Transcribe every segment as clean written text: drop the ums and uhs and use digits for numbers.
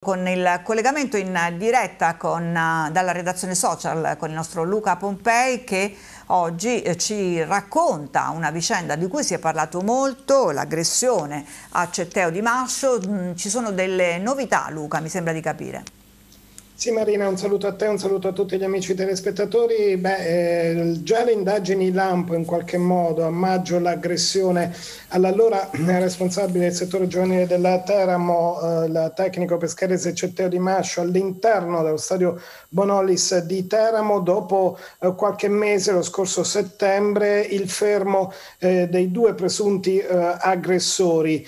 con il collegamento in diretta dalla redazione social con il nostro Luca Pompei, che oggi ci racconta una vicenda di cui si è parlato molto, l'aggressione a Cetteo Di Mascio. Ci sono delle novità, Luca, mi sembra di capire. Sì Marina, un saluto a te, un saluto a tutti gli amici telespettatori. Già le indagini Lampo in qualche modo, a maggio l'aggressione all'allora responsabile del settore giovanile della Teramo, la tecnico pescarese Cetteo Di Mascio, all'interno dello stadio Bonolis di Teramo, dopo qualche mese, lo scorso settembre, il fermo dei due presunti aggressori.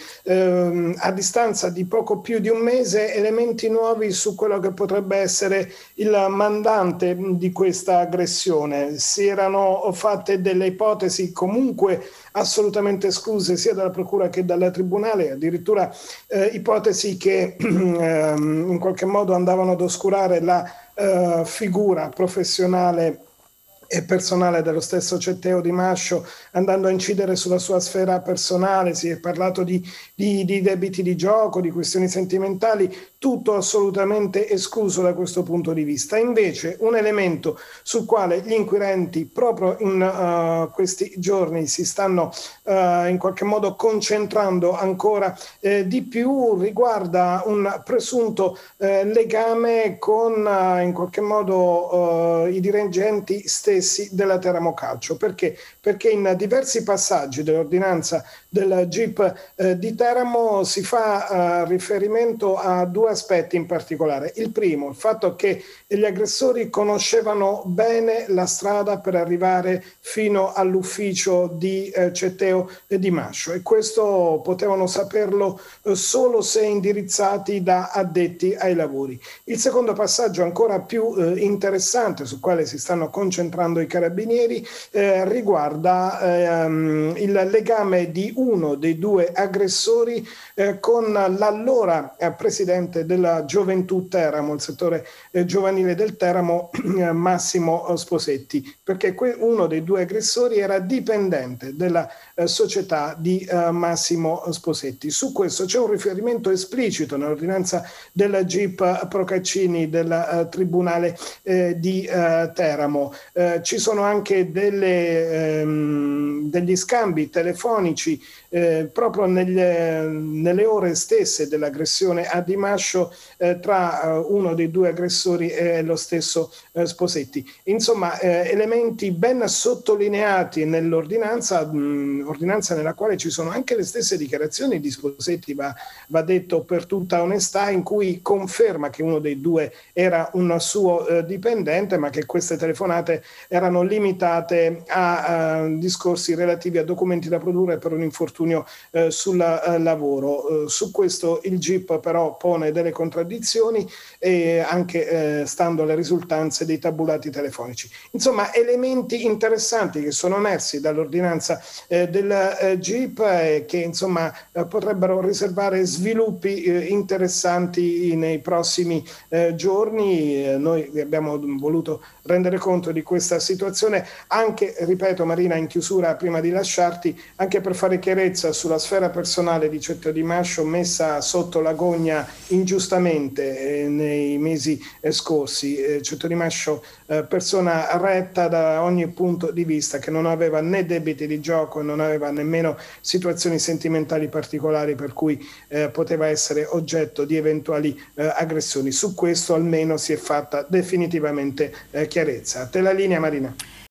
A distanza di poco più di un mese, elementi nuovi su quello che potrebbe essere il mandante di questa aggressione. Si erano fatte delle ipotesi comunque assolutamente escluse sia dalla procura che dal tribunale, addirittura ipotesi che in qualche modo andavano ad oscurare la figura professionale e personale dello stesso Cetteo Di Mascio, andando a incidere sulla sua sfera personale. Si è parlato di debiti di gioco, di questioni sentimentali, tutto assolutamente escluso da questo punto di vista. Invece un elemento sul quale gli inquirenti proprio in questi giorni si stanno in qualche modo concentrando ancora di più riguarda un presunto legame con in qualche modo i dirigenti stessi della Teramo Calcio. Perché? Perché in diversi passaggi dell'ordinanza del GIP di Teramo si fa riferimento a due aspetti in particolare. Il primo, il fatto che gli aggressori conoscevano bene la strada per arrivare fino all'ufficio di Cetteo Di Mascio, e questo potevano saperlo solo se indirizzati da addetti ai lavori. Il secondo passaggio, ancora più interessante, sul quale si stanno concentrando i carabinieri, riguarda il legame di uno dei due aggressori con l'allora presidente della Gioventù Teramo, il settore giovanile del Teramo, Massimo Sposetti, perché uno dei due aggressori era dipendente della società di Massimo Sposetti. Su questo c'è un riferimento esplicito nell'ordinanza del GIP Procaccini del Tribunale di Teramo. Ci sono anche degli scambi telefonici proprio nelle ore stesse dell'aggressione a Di Mascio tra uno dei due aggressori e lo stesso Sposetti. Insomma, elementi ben sottolineati nell'ordinanza, ordinanza nella quale ci sono anche le stesse dichiarazioni di Sposetti, va detto per tutta onestà, in cui conferma che uno dei due era un suo dipendente, ma che queste telefonate erano limitate a discorsi relativi a documenti da produrre per un infortunio sul lavoro. Su questo il GIP però pone delle contraddizioni, anche stando alle risultanze dei tabulati telefonici. Insomma, elementi interessanti che sono emersi dall'ordinanza del GIP che insomma potrebbero riservare sviluppi interessanti nei prossimi giorni. Noi vi abbiamo voluto rendere conto di questa situazione anche, ripeto Marina, in chiusura prima di lasciarti, anche per fare chiarezza sulla sfera personale di Cetteo Di Mascio, messa sotto la gogna ingiustamente nei mesi scorsi. Cetteo Di Mascio, persona retta da ogni punto di vista, che non aveva né debiti di gioco e non aveva nemmeno situazioni sentimentali particolari per cui poteva essere oggetto di eventuali aggressioni. Su questo almeno si è fatta definitivamente chiarezza. A te la linea Marina.